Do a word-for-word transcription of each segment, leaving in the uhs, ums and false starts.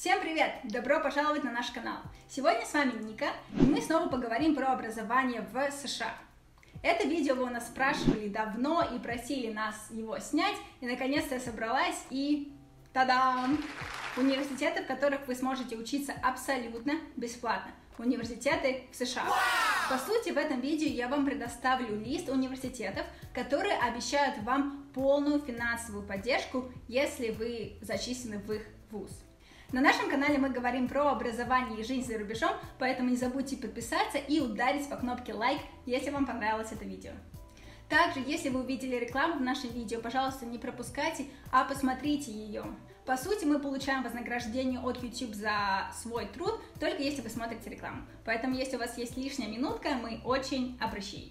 Всем привет! Добро пожаловать на наш канал! Сегодня с вами Ника, и мы снова поговорим про образование в США. Это видео вы у нас спрашивали давно и просили нас его снять, и наконец-то я собралась и... Та-дам! Университеты, в которых вы сможете учиться абсолютно бесплатно. Университеты в США. По сути, в этом видео я вам предоставлю лист университетов, которые обещают вам полную финансовую поддержку, если вы зачислены в их вуз. На нашем канале мы говорим про образование и жизнь за рубежом, поэтому не забудьте подписаться и ударить по кнопке лайк, если вам понравилось это видео. Также, если вы увидели рекламу в нашем видео, пожалуйста, не пропускайте, а посмотрите ее. По сути, мы получаем вознаграждение от YouTube за свой труд, только если вы смотрите рекламу. Поэтому, если у вас есть лишняя минутка, мы очень appreciate.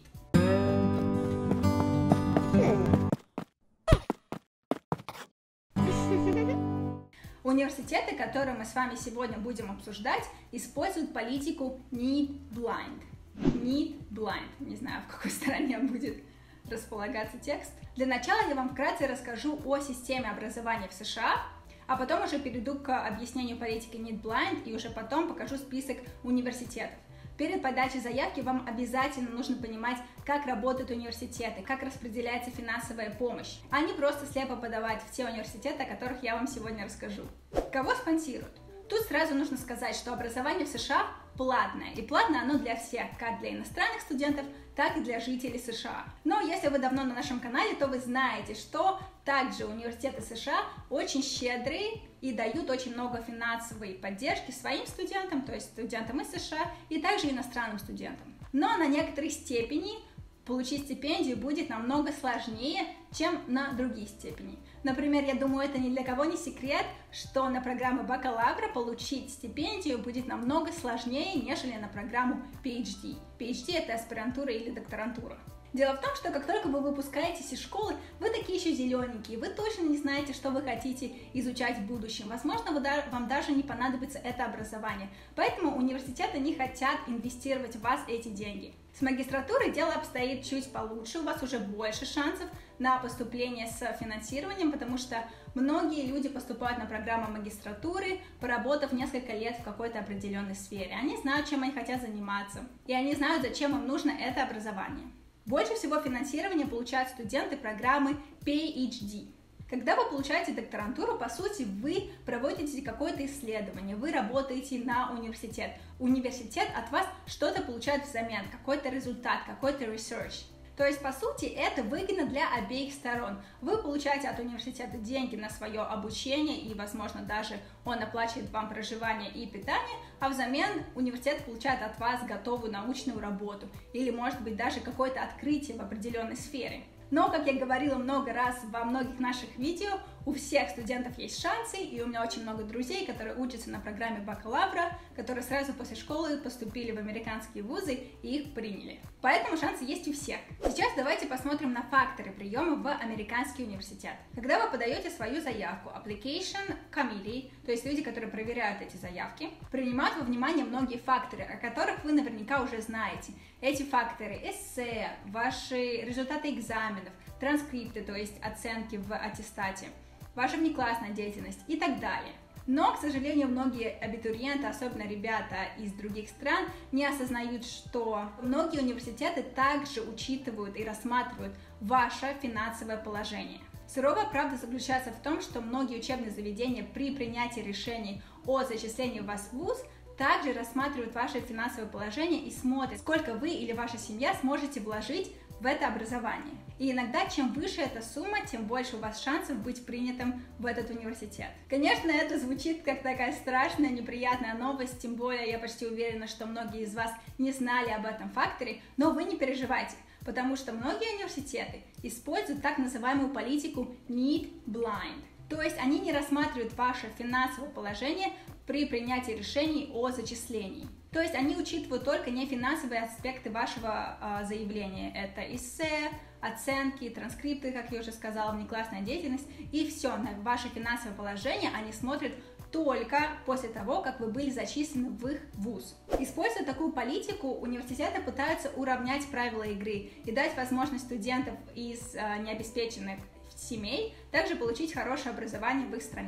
Университеты, которые мы с вами сегодня будем обсуждать, используют политику Need Blind. Need Blind. Не знаю, в какой стороне будет располагаться текст. Для начала я вам вкратце расскажу о системе образования в США, а потом уже перейду к объяснению политики Need Blind и уже потом покажу список университетов. Перед подачей заявки вам обязательно нужно понимать, как работают университеты, как распределяется финансовая помощь, а не просто слепо подавать в те университеты, о которых я вам сегодня расскажу. Кого спонсируют? Тут сразу нужно сказать, что образование в США платное, и платное оно для всех, как для иностранных студентов, так и для жителей США. Но если вы давно на нашем канале, то вы знаете, что также университеты США очень щедрые и дают очень много финансовой поддержки своим студентам, то есть студентам из США, и также иностранным студентам. Но на некоторой степени получить стипендию будет намного сложнее, чем на другие степени. Например, я думаю, это ни для кого не секрет, что на программу бакалавра получить стипендию будет намного сложнее, нежели на программу пи эйч ди. пи эйч ди – это аспирантура или докторантура. Дело в том, что как только вы выпускаетесь из школы, вы такие еще зелененькие, вы точно не знаете, что вы хотите изучать в будущем. Возможно, вам даже не понадобится это образование. Поэтому университеты не хотят инвестировать в вас эти деньги. С магистратурой дело обстоит чуть получше, у вас уже больше шансов на поступление с финансированием, потому что многие люди поступают на программу магистратуры, поработав несколько лет в какой-то определенной сфере. Они знают, чем они хотят заниматься, и они знают, зачем им нужно это образование. Больше всего финансирования получают студенты программы пи эйч ди. Когда вы получаете докторантуру, по сути, вы проводите какое-то исследование, вы работаете на университет. Университет от вас что-то получает взамен, какой-то результат, какой-то research. То есть, по сути, это выгодно для обеих сторон. Вы получаете от университета деньги на свое обучение, и, возможно, даже он оплачивает вам проживание и питание, а взамен университет получает от вас готовую научную работу или, может быть, даже какое-то открытие в определенной сфере. Но, как я говорила много раз во многих наших видео, у всех студентов есть шансы, и у меня очень много друзей, которые учатся на программе бакалавра, которые сразу после школы поступили в американские вузы и их приняли. Поэтому шансы есть у всех. Сейчас давайте посмотрим на факторы приема в американский университет. Когда вы подаете свою заявку, application committee, то есть люди, которые проверяют эти заявки, принимают во внимание многие факторы, о которых вы наверняка уже знаете. Эти факторы – эссе, ваши результаты экзаменов, транскрипты, то есть оценки в аттестате, ваша внеклассная деятельность и так далее. Но, к сожалению, многие абитуриенты, особенно ребята из других стран, не осознают, что многие университеты также учитывают и рассматривают ваше финансовое положение. Суровая правда заключается в том, что многие учебные заведения при принятии решений о зачислении вас в вуз также рассматривают ваше финансовое положение и смотрят, сколько вы или ваша семья сможете вложить в это образование. И иногда, чем выше эта сумма, тем больше у вас шансов быть принятым в этот университет. Конечно, это звучит как такая страшная, неприятная новость, тем более я почти уверена, что многие из вас не знали об этом факторе, но вы не переживайте, потому что многие университеты используют так называемую политику Need Blind. То есть они не рассматривают ваше финансовое положение при принятии решений о зачислении. То есть они учитывают только не финансовые аспекты вашего э, заявления. Это эссе, оценки, транскрипты, как я уже сказала, внеклассная деятельность. И все, на ваше финансовое положение они смотрят только после того, как вы были зачислены в их вуз. Используя такую политику, университеты пытаются уравнять правила игры и дать возможность студентам из э, необеспеченных семей также получить хорошее образование в их стране.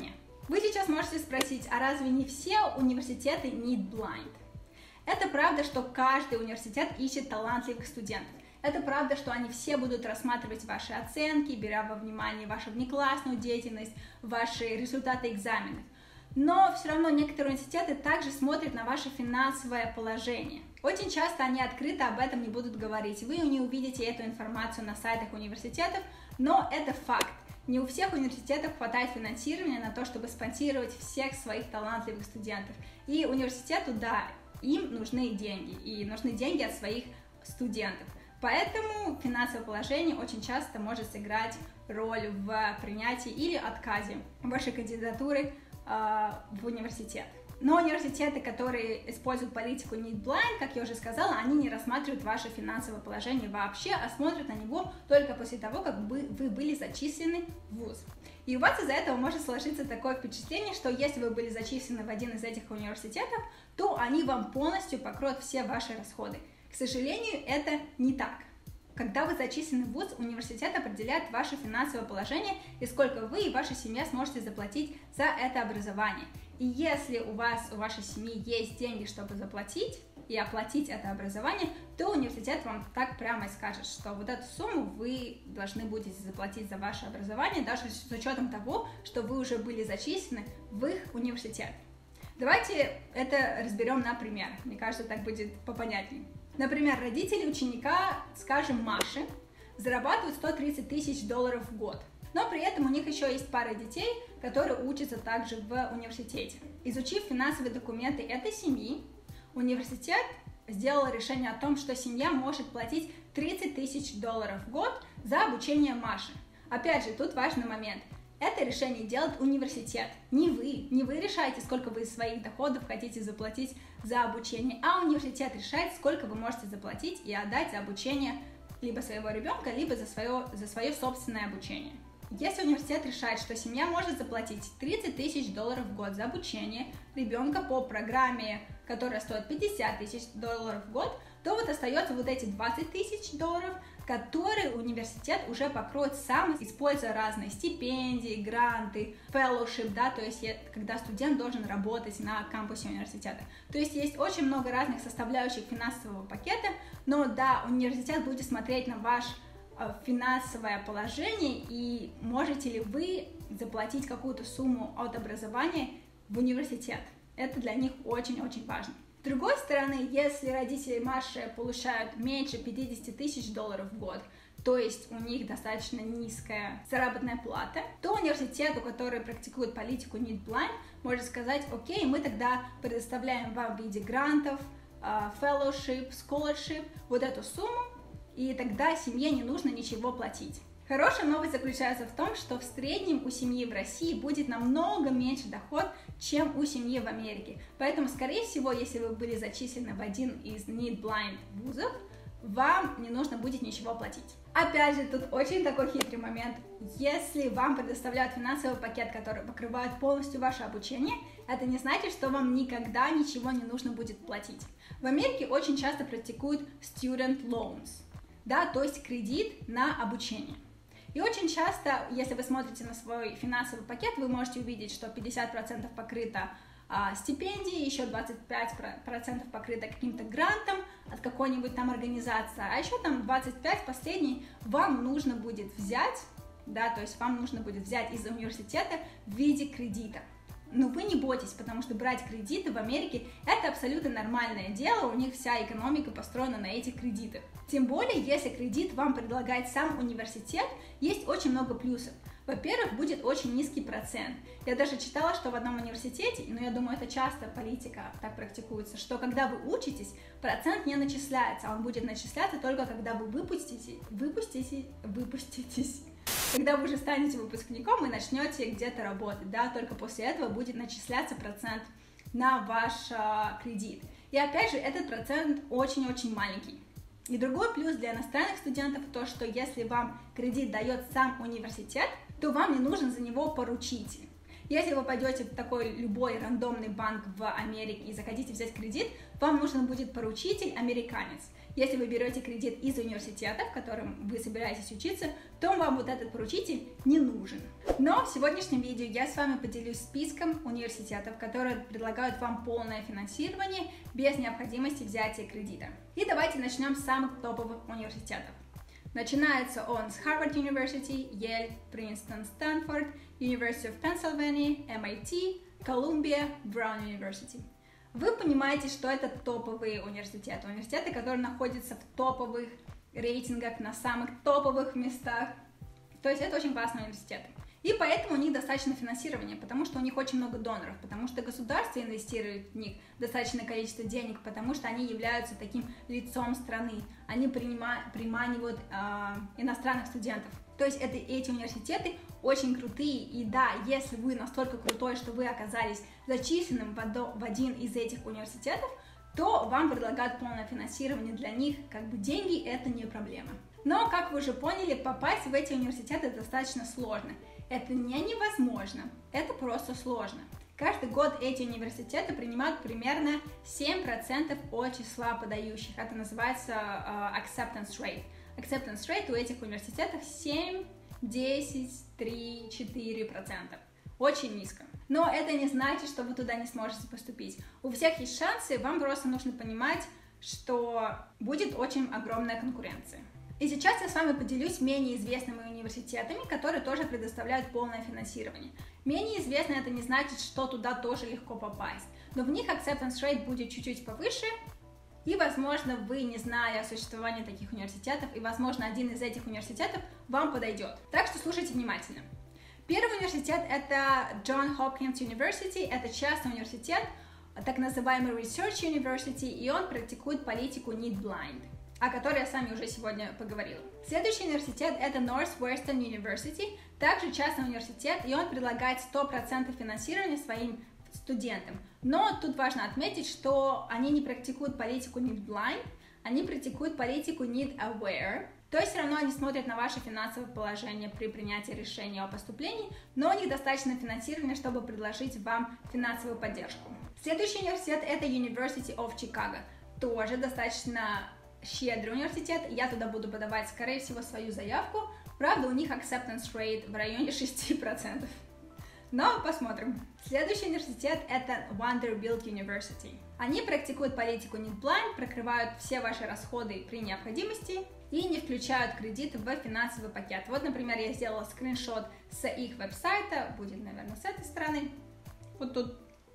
Вы сейчас можете спросить, а разве не все университеты need blind? Это правда, что каждый университет ищет талантливых студентов. Это правда, что они все будут рассматривать ваши оценки, беря во внимание вашу внеклассную деятельность, ваши результаты экзаменов. Но все равно некоторые университеты также смотрят на ваше финансовое положение. Очень часто они открыто об этом не будут говорить. Вы не увидите эту информацию на сайтах университетов, но это факт. Не у всех университетов хватает финансирования на то, чтобы спонсировать всех своих талантливых студентов. И университету, да, им нужны деньги, и нужны деньги от своих студентов. Поэтому финансовое положение очень часто может сыграть роль в принятии или отказе вашей кандидатуры э, в университет. Но университеты, которые используют политику need blind, как я уже сказала, они не рассматривают ваше финансовое положение вообще, а смотрят на него только после того, как вы, вы были зачислены в вуз. И у вас из-за этого может сложиться такое впечатление, что если вы были зачислены в один из этих университетов, то они вам полностью покроют все ваши расходы. К сожалению, это не так. Когда вы зачислены в вуз, университет определяет ваше финансовое положение и сколько вы и ваша семья сможете заплатить за это образование. И если у вас, у вашей семьи есть деньги, чтобы заплатить и оплатить это образование, то университет вам так прямо и скажет, что вот эту сумму вы должны будете заплатить за ваше образование, даже с учетом того, что вы уже были зачислены в их университет. Давайте это разберем на примерах. Мне кажется, так будет попонятнее. Например, родители ученика, скажем, Маши, зарабатывают сто тридцать тысяч долларов в год. Но при этом у них еще есть пара детей, которые учатся также в университете. Изучив финансовые документы этой семьи, университет сделал решение о том, что семья может платить тридцать тысяч долларов в год за обучение Маши. Опять же, тут важный момент. Это решение делает университет, не вы. Не вы решаете, сколько вы из своих доходов хотите заплатить за обучение, а университет решает, сколько вы можете заплатить и отдать за обучение либо своего ребенка, либо за свое, за свое собственное обучение. Если университет решает, что семья может заплатить тридцать тысяч долларов в год за обучение ребенка по программе, которая стоит пятьдесят тысяч долларов в год, то вот остается вот эти двадцать тысяч долларов, которые университет уже покроет сам, используя разные стипендии, гранты, fellowship, да, то есть когда студент должен работать на кампусе университета. То есть есть очень много разных составляющих финансового пакета, но да, университет будет смотреть на ваш финансовое положение и можете ли вы заплатить какую-то сумму от образования в университет. Это для них очень-очень важно. С другой стороны, если родители Маши получают меньше пятьдесят тысяч долларов в год, то есть у них достаточно низкая заработная плата, то университету, который практикует политику need blind, может сказать: окей, мы тогда предоставляем вам в виде грантов, fellowship, scholarship вот эту сумму, и тогда семье не нужно ничего платить. Хорошая новость заключается в том, что в среднем у семьи в России будет намного меньше доход, чем у семьи в Америке. Поэтому, скорее всего, если вы были зачислены в один из need blind вузов, вам не нужно будет ничего платить. Опять же, тут очень такой хитрый момент. Если вам предоставляют финансовый пакет, который покрывает полностью ваше обучение, это не значит, что вам никогда ничего не нужно будет платить. В Америке очень часто практикуют student loans, да, то есть кредит на обучение. И очень часто, если вы смотрите на свой финансовый пакет, вы можете увидеть, что пятьдесят процентов покрыто а, стипендией, еще двадцать пять процентов покрыто каким-то грантом от какой-нибудь там организации, а еще там двадцать пять процентов последний вам нужно будет взять, да, то есть вам нужно будет взять из университета в виде кредита. Но вы не бойтесь, потому что брать кредиты в Америке – это абсолютно нормальное дело, у них вся экономика построена на этих кредитах. Тем более, если кредит вам предлагает сам университет, есть очень много плюсов. Во-первых, будет очень низкий процент. Я даже читала, что в одном университете, но я думаю, это часто политика так практикуется, что когда вы учитесь, процент не начисляется, а он будет начисляться только когда вы выпустите, выпустите, выпуститесь. Когда вы уже станете выпускником и начнете где-то работать, да, только после этого будет начисляться процент на ваш а, кредит. И опять же, этот процент очень-очень маленький. И другой плюс для иностранных студентов то, что если вам кредит дает сам университет, то вам не нужно за него поручить. Если вы пойдете в такой любой рандомный банк в Америке и захотите взять кредит, вам нужен будет поручитель американец. Если вы берете кредит из университета, в котором вы собираетесь учиться, то вам вот этот поручитель не нужен. Но в сегодняшнем видео я с вами поделюсь списком университетов, которые предлагают вам полное финансирование без необходимости взятия кредита. И давайте начнем с самых топовых университетов. Начинается он с Harvard University, Yale, Princeton, Stanford, University of Pennsylvania, эм ай ти, Columbia, Brown University. Вы понимаете, что это топовые университеты, университеты, которые находятся в топовых рейтингах, на самых топовых местах. То есть это очень классные университеты. И поэтому у них достаточно финансирования, потому что у них очень много доноров, потому что государство инвестирует в них достаточное количество денег, потому что они являются таким лицом страны, они принимают, приманивают э, иностранных студентов. То есть это, эти университеты очень крутые, и да, если вы настолько крутой, что вы оказались зачисленным в, одно, в один из этих университетов, то вам предлагают полное финансирование для них, как бы деньги это не проблема. Но, как вы уже поняли, попасть в эти университеты достаточно сложно. Это не невозможно, это просто сложно. Каждый год эти университеты принимают примерно семь процентов от числа подающих. Это называется uh, acceptance rate. Acceptance rate у этих университетов семь, десять, три, четыре процента. Очень низко. Но это не значит, что вы туда не сможете поступить. У всех есть шансы, вам просто нужно понимать, что будет очень огромная конкуренция. И сейчас я с вами поделюсь менее известными университетами, которые тоже предоставляют полное финансирование. Менее известно это не значит, что туда тоже легко попасть, но в них acceptance rate будет чуть-чуть повыше, и, возможно, вы не знали о существовании таких университетов, и, возможно, один из этих университетов вам подойдет. Так что слушайте внимательно. Первый университет — это Johns Hopkins University, это частный университет, так называемый Research University, и он практикует политику Need Blind, о которой я с вами уже сегодня поговорила. Следующий университет — это Northwestern University, также частный университет, и он предлагает сто процентов финансирования своим студентам. Но тут важно отметить, что они не практикуют политику Need Blind, они практикуют политику Need Aware, то есть все равно они смотрят на ваше финансовое положение при принятии решения о поступлении, но у них достаточно финансирования, чтобы предложить вам финансовую поддержку. Следующий университет — это University of Chicago, тоже достаточно щедрый университет, я туда буду подавать, скорее всего, свою заявку. Правда, у них acceptance rate в районе шести процентов. Но посмотрим. Следующий университет — это Vanderbilt University. Они практикуют политику Need Blind, прикрывают все ваши расходы при необходимости и не включают кредит в финансовый пакет. Вот, например, я сделала скриншот с их веб-сайта, будет, наверное, с этой стороны. Вот тут.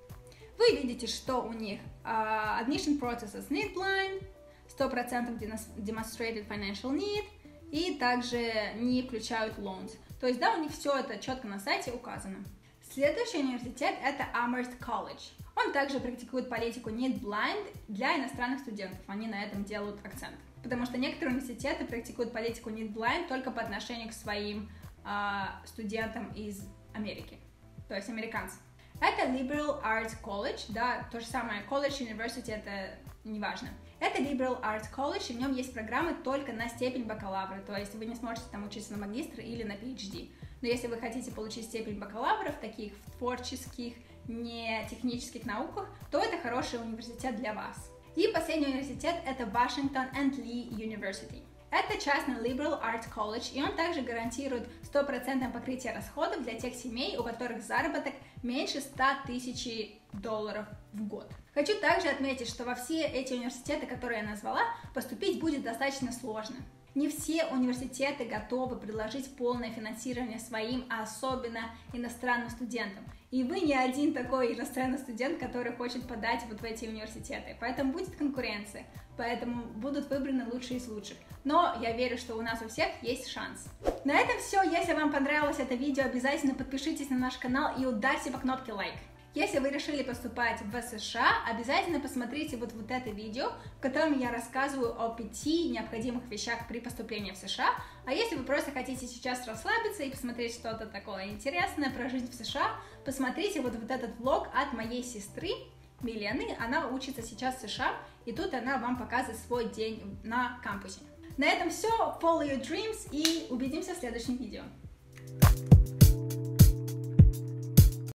Вы видите, что у них uh, admission processes Need Blind, сто процентов demonstrated financial need, и также не включают loans. То есть, да, у них все это четко на сайте указано. Следующий университет — это Amherst College. Он также практикует политику Need Blind для иностранных студентов. Они на этом делают акцент. Потому что некоторые университеты практикуют политику Need Blind только по отношению к своим э, студентам из Америки. То есть американцам. Это Liberal Arts College, да, то же самое, колледж, university, это неважно. Это Liberal Arts College, и в нем есть программы только на степень бакалавра, то есть вы не сможете там учиться на магистра или на пи эйч ди. Но если вы хотите получить степень бакалавра в таких творческих, не технических науках, то это хороший университет для вас. И последний университет — это Washington and Lee University. Это частный Liberal Arts College, и он также гарантирует сто процентов покрытие расходов для тех семей, у которых заработок меньше ста тысяч долларов в год. Хочу также отметить, что во все эти университеты, которые я назвала, поступить будет достаточно сложно. Не все университеты готовы предложить полное финансирование своим, а особенно иностранным студентам. И вы не один такой иностранный студент, который хочет подать вот в эти университеты. Поэтому будет конкуренция, поэтому будут выбраны лучшие из лучших. Но я верю, что у нас у всех есть шанс. На этом все. Если вам понравилось это видео, обязательно подпишитесь на наш канал и ударьте по кнопке лайк. Если вы решили поступать в США, обязательно посмотрите вот, вот это видео, в котором я рассказываю о пяти необходимых вещах при поступлении в США. А если вы просто хотите сейчас расслабиться и посмотреть что-то такое интересное про жизнь в США, посмотрите вот, вот этот влог от моей сестры Милены. Она учится сейчас в США, и тут она вам показывает свой день на кампусе. На этом все. Follow your dreams и увидимся в следующем видео.